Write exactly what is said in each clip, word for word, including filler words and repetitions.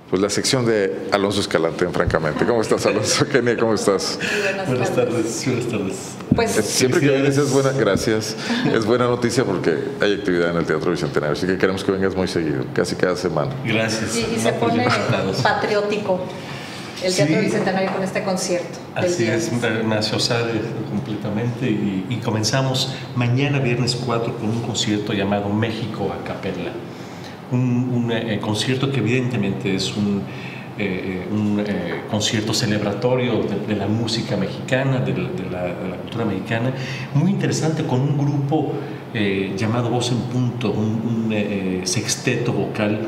pues la sección de Alonso Escalante, francamente. ¿Cómo estás, Alonso? Kenia, ¿cómo estás? Buenas, buenas tardes. Buenas tardes. Pues, siempre que vienes es buena, gracias, es buena noticia porque hay actividad en el Teatro Bicentenario, así que queremos que vengas muy seguido, casi cada semana. Gracias. Y, y se pone patriótico el Teatro sí. Bicentenario con este concierto. Así es, nació Sade completamente y, y comenzamos mañana viernes cuatro con un concierto llamado México a Capella. Un, un eh, concierto que evidentemente es un, eh, un eh, concierto celebratorio de, de la música mexicana, de la, de, la, de la cultura mexicana, muy interesante, con un grupo eh, llamado Voz en Punto, un, un eh, sexteto vocal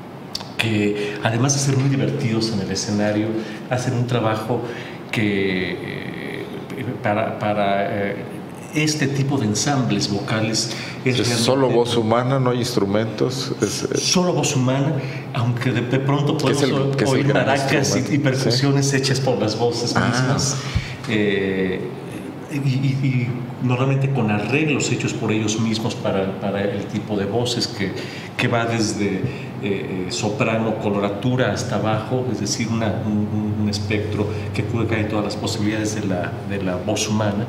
que, además de ser muy divertidos en el escenario, hacen un trabajo que eh, para, para eh, este tipo de ensambles vocales es, es solo voz humana, no hay instrumentos. Es, es... Solo voz humana, aunque de, de pronto podemos el, oír maracas y, y percusiones ¿sí? hechas por las voces ah. mismas. Eh, y, y, y normalmente con arreglos hechos por ellos mismos para, para el tipo de voces que, que va desde eh, soprano, coloratura hasta bajo, es decir, una, un, un espectro que cubre en todas las posibilidades de la, de la voz humana.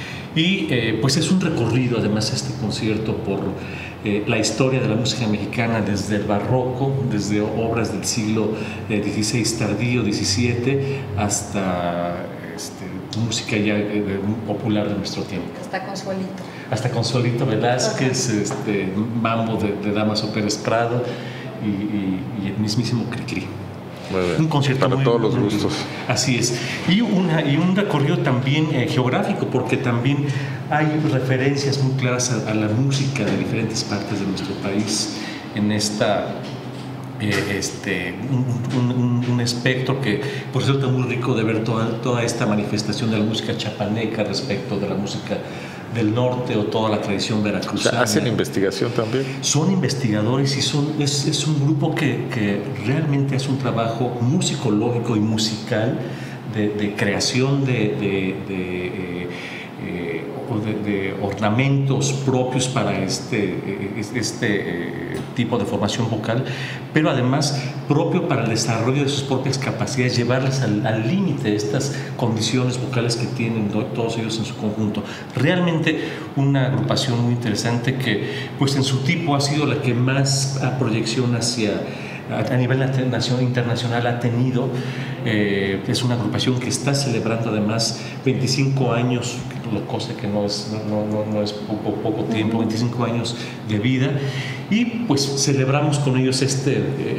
Y eh, pues es un recorrido, además, este concierto por eh, la historia de la música mexicana desde el barroco, desde obras del siglo dieciséis tardío, diecisiete, hasta este, música ya eh, popular de nuestro tiempo. Hasta Consuelito. Hasta Consuelito Velázquez, este, Mambo de, de Damaso Pérez Prado y, y, y el mismísimo Cricri. Un concierto para muy, todos los muy, gustos. Así es. Y, una, y un recorrido también eh, geográfico, porque también hay referencias muy claras a, a la música de diferentes partes de nuestro país en esta eh, este, un, un, un espectro que por cierto es muy rico de ver toda, toda esta manifestación de la música chapaneca respecto de la música del norte o toda la tradición veracruzana. ¿Hacen investigación también? Son investigadores y son, es, es un grupo que, que realmente hace un trabajo musicológico y musical de, de creación de, de, de, eh, eh, de, de ornamentos propios para este, este eh, tipo de formación vocal, pero además propio para el desarrollo de sus propias capacidades, llevarlas al límite de estas condiciones vocales que tienen todos ellos en su conjunto. Realmente una agrupación muy interesante que pues en su tipo ha sido la que más a proyección hacia a nivel internacional ha tenido. Eh, es una agrupación que está celebrando además veinticinco años, cosa que no es, no, no, no es poco, poco tiempo, veinticinco años de vida, y pues celebramos con ellos este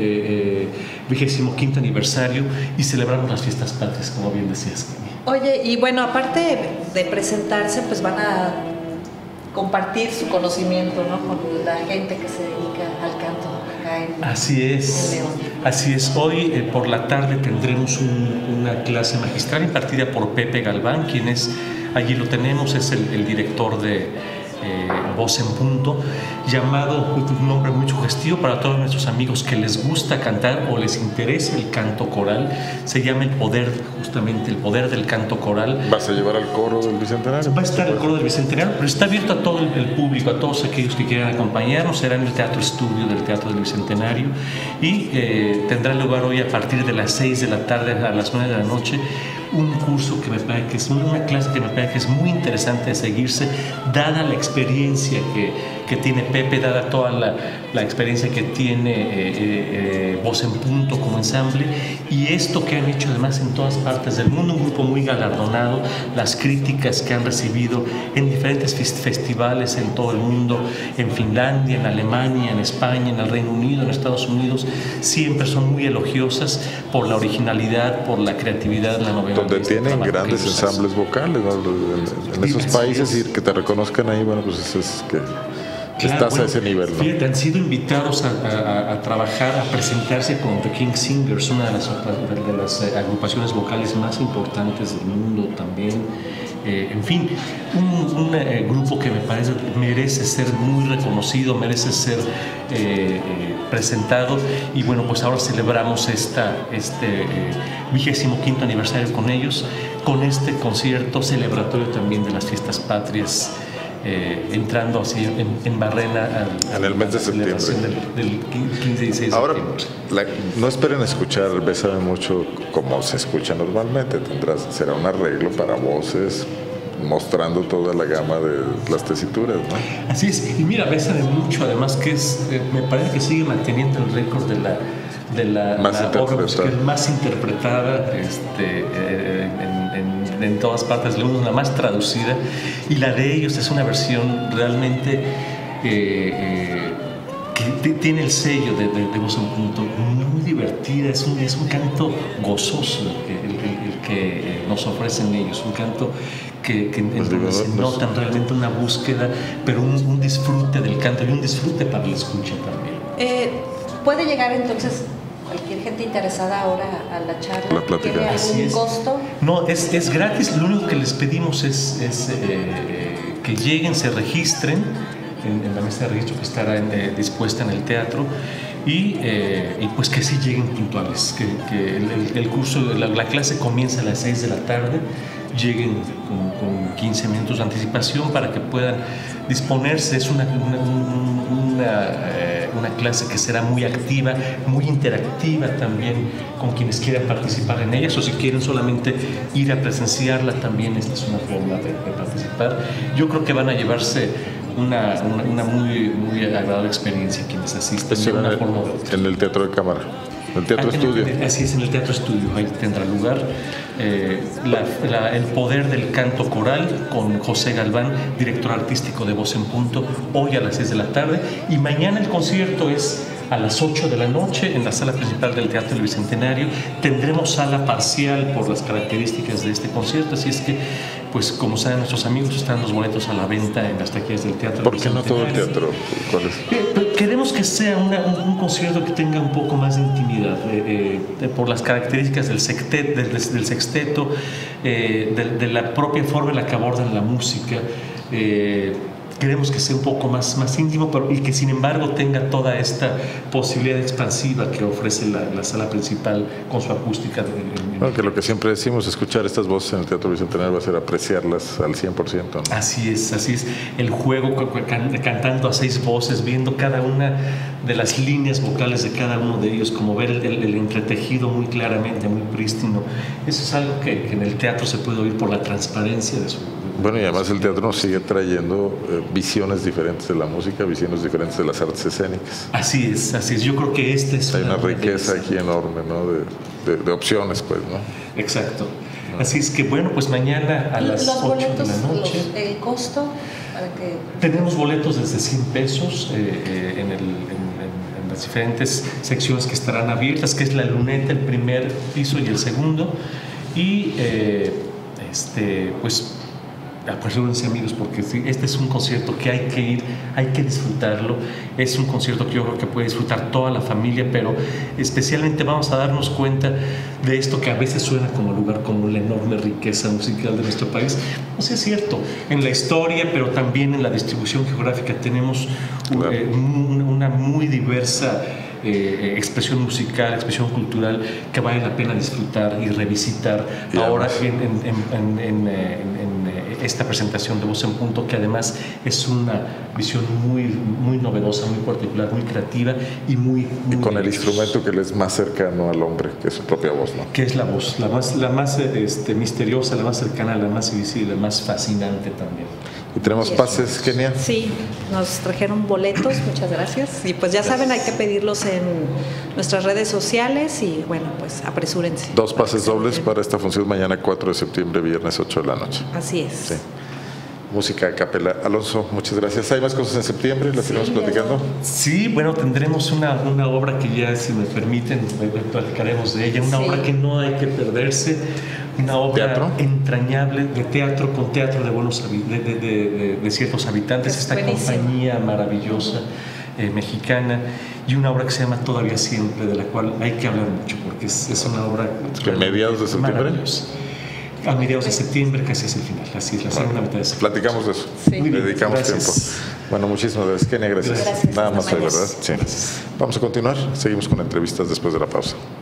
vigésimo eh, quinto aniversario y celebramos las fiestas patrias, como bien decías. Oye, y bueno, aparte de presentarse, pues van a compartir su conocimiento, ¿no?, con la gente que se dedica al canto acá en, así es, en León. Así es. Hoy eh, por la tarde tendremos un, una clase magistral impartida por Pepe Galván, quien es, allí lo tenemos, es el, el director de eh, Voz en Punto, llamado, un nombre muy sugestivo para todos nuestros amigos que les gusta cantar o les interesa el canto coral. Se llama El Poder, justamente El Poder del Canto Coral. ¿Vas a llevar al coro del Bicentenario? Va a estar el coro del Bicentenario, pero está abierto a todo el, el público, a todos aquellos que quieran acompañarnos. Será en el Teatro Estudio del Teatro del Bicentenario y eh, tendrá lugar hoy a partir de las seis de la tarde a las nueve de la noche. Un curso que me parece que es una clase que me parece que es muy interesante de seguirse, dada la experiencia que, que tiene Pepe, dada toda la, la experiencia que tiene eh, eh, Voz en Punto como ensamble, y esto que han hecho además en todas partes del mundo, un grupo muy galardonado, las críticas que han recibido en diferentes festivales en todo el mundo, en Finlandia, en Alemania, en España, en el Reino Unido, en Estados Unidos, siempre son muy elogiosas por la originalidad, por la creatividad, la novedad. Donde tienen grandes ensambles vocales, ¿no?, en, en esos países, y que te reconozcan ahí, bueno, pues es, es que claro, estás bueno, a ese nivel, ¿no? Fíjate, han sido invitados a, a, a trabajar, a presentarse con The King Singers, una de las, de las agrupaciones vocales más importantes del mundo también. Eh, en fin, un, un eh, grupo que me parece merece ser muy reconocido, merece ser eh, eh, presentado, y bueno, pues ahora celebramos esta, este eh, vigésimo quinto aniversario con ellos, con este concierto celebratorio también de las fiestas patrias eh, entrando así en, en Barrena al, en el mes de septiembre. Del, del quince y dieciséis de Ahora, septiembre. La, no esperen escuchar Bésame Mucho como se escucha normalmente. Tendrás, será un arreglo para voces, mostrando toda la gama de las tesituras, ¿no? Así es. Y mira, Bésame Mucho, además que es, eh, me parece que sigue manteniendo el récord de la de la, más la obra interpretada, musical más interpretada este, eh, en, en, en todas partes del mundo, la más traducida, y la de ellos es una versión realmente eh, eh, que tiene el sello de, de, de Voz en Punto, muy divertida, es un, es un canto gozoso el, el, el, el que nos ofrecen ellos, un canto que, que pues digo, se no, notan no, realmente una búsqueda, pero un, un disfrute del canto y un disfrute para la escucha también. Eh, ¿Puede llegar entonces cualquier gente interesada ahora a la charla? La plática. ¿Tiene algún costo? No, es, es gratis. Lo único que les pedimos es, es eh, que lleguen, se registren en, en la mesa de registro que estará en, eh, dispuesta en el teatro y, eh, y pues que sí lleguen puntuales, que, que el, el, el curso, la, la clase comienza a las seis de la tarde, lleguen con, con quince minutos de anticipación para que puedan disponerse. Es una, una, una, eh, una clase que será muy activa, muy interactiva también con quienes quieran participar en ellas, o si quieren solamente ir a presenciarla, también esta es una forma de, de participar. Yo creo que van a llevarse una, una, una muy, muy agradable experiencia quienes asisten de una en, forma u otra. En el Teatro de Cámara. El Teatro ah, Estudio. El, así es, en el Teatro Estudio, ahí tendrá lugar eh, la, la, el poder del canto coral con José Galván, director artístico de Voz en Punto, hoy a las seis de la tarde, y mañana el concierto es a las ocho de la noche en la sala principal del Teatro del Bicentenario. Tendremos sala parcial por las características de este concierto, así es que, pues como saben nuestros amigos, están los boletos a la venta en las taquillas del Teatro del Bicentenario. ¿Por qué no todo el teatro? ¿Cuál es? Queremos que sea una, un, un concierto que tenga un poco más de intimidad, eh, eh, por las características del, sectet, del, del sexteto, eh, de, de la propia forma en la que abordan la música. Eh, Queremos que sea un poco más, más íntimo, pero y que sin embargo tenga toda esta posibilidad expansiva que ofrece la, la sala principal con su acústica. De, de, bueno, que lo que siempre decimos, escuchar estas voces en el Teatro Bicentenario va a ser apreciarlas al cien por ciento, ¿no? Así es, así es. El juego can, cantando a seis voces, viendo cada una de las líneas vocales de cada uno de ellos, como ver el, el, el entretejido muy claramente, muy prístino. Eso es algo que, que en el teatro se puede oír por la transparencia de su... Bueno, y además el teatro nos sigue trayendo eh, visiones diferentes de la música, visiones diferentes de las artes escénicas. Así es, así es. Yo creo que este es... Hay una, una riqueza aquí enorme, ¿no? De, de, de opciones, pues, ¿no? Exacto. ¿No? Así es que, bueno, pues mañana a las ocho de la noche... Los, ¿El costo? Para que... Tenemos boletos desde cien pesos eh, eh, en, el, en, en, en las diferentes secciones que estarán abiertas, que es la luneta, el primer piso y el segundo. Y, eh, este, pues... apresúrense, amigos, porque este es un concierto que hay que ir, hay que disfrutarlo. Es un concierto que yo creo que puede disfrutar toda la familia, pero especialmente vamos a darnos cuenta de esto que a veces suena como lugar común, la enorme riqueza musical de nuestro país. No sé, es cierto, en la historia, pero también en la distribución geográfica tenemos claro. eh, una muy diversa Eh, expresión musical, expresión cultural que vale la pena disfrutar y revisitar y ahora en, en, en, en, en, en esta presentación de Voz en Punto, que además es una visión muy, muy novedosa, muy particular, muy creativa y muy... muy y con el instrumento que le es más cercano al hombre, que es su propia voz, ¿no? Que es la voz, la más, la más este, misteriosa, la más cercana, la más visible, la más fascinante también. Y tenemos pases, Kenia. Sí, nos trajeron boletos, muchas gracias. Y pues ya gracias. Saben, hay que pedirlos en nuestras redes sociales y bueno, pues apresúrense. Dos pases dobles para esta función mañana cuatro de septiembre, viernes ocho de la noche. Así es. Sí. Música a capela. Alonso, muchas gracias. ¿Hay más cosas en septiembre? ¿Las sí, iremos platicando? Sí, bueno, tendremos una, una obra que ya, si me permiten, platicaremos de ella. Una sí. obra que no hay que perderse. Una obra ¿Teatro? entrañable de teatro con teatro de, buenos, de, de, de, de ciertos habitantes. Es Esta buenísimo. compañía maravillosa eh, mexicana. Y una obra que se llama Todavía Siempre, de la cual hay que hablar mucho, porque es, es una obra... ¿Que mediados de septiembre? A mediados de septiembre, casi es el final, así es la segunda mitad de septiembre. Platicamos de eso, sí. le dedicamos gracias. tiempo. Bueno, muchísimas gracias, Kenia, gracias. gracias. Nada más hoy, ¿verdad? Sí. Gracias. Vamos a continuar, seguimos con entrevistas después de la pausa.